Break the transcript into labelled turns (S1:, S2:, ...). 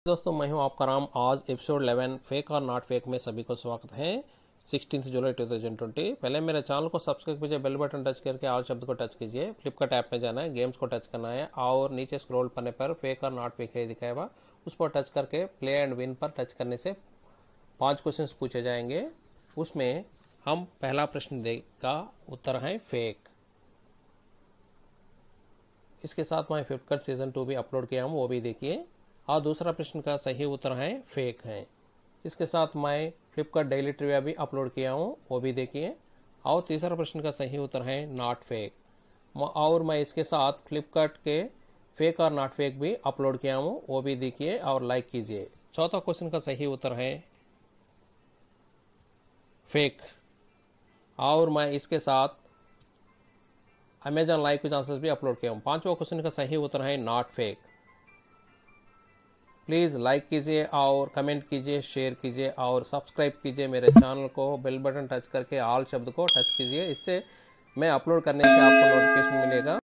S1: दोस्तों मैं हूं आपका राम। आज एपिसोड 11 फेक और नॉट फेक में सभी को स्वागत है। 16 जुलाई 2020। पहले मेरे चैनल को सब्सक्राइब कीजिए, बेल बटन टच करके ऑल शब्द को टच कीजिए। फ्लिपकार्ट ऐप में जाना है, गेम्स को टच करना है और नीचे स्क्रॉल करने पर फेक और नॉट फेक है दिखाएगा, उस पर टच करके प्ले एंड विन पर टच करने से 5 क्वेश्चन पूछे जाएंगे। उसमें हम पहला प्रश्न का उत्तर है फेक। इसके साथ मैं फ्लिपकार्ट सीजन 2 भी अपलोड किया हूँ, वो भी देखिए। और दूसरा प्रश्न का सही उत्तर है फेक है। इसके साथ मैं फ्लिपकार्ट डेली ट्रिविया भी अपलोड किया हूँ, वो भी देखिए। और तीसरा प्रश्न का सही उत्तर है नॉट फेक। और मैं इसके साथ फ्लिपकार्ट के फेक और नॉट फेक भी अपलोड किया हूँ, वो भी देखिए और लाइक कीजिए। चौथा क्वेश्चन का सही उत्तर है फेक। और मैं इसके साथ अमेजॉन लाइव के चांसेस भी अपलोड किया हूँ। पांचवा क्वेश्चन का सही उत्तर है नॉट फेक। प्लीज़ लाइक कीजिए और कमेंट कीजिए, शेयर कीजिए और सब्सक्राइब कीजिए मेरे चैनल को। बेल बटन टच करके ऑल शब्द को टच कीजिए, इससे मैं अपलोड करने से आपको नोटिफिकेशन मिलेगा।